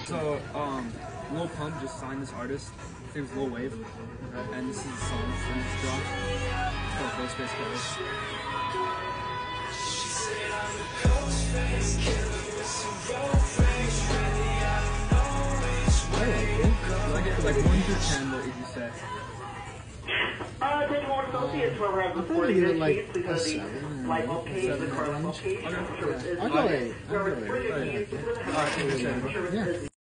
So, Lil Pump just signed this artist. His name's Lil Wave, and this is a song from his dropped. It's called Ghost Face Ghost. I like it. Like 1 through 10, what would you say? Take more associates where we're having I thought you did like a 7. Light bulb case, the car bulb case. I'll go 8. Alright, 7. Yeah.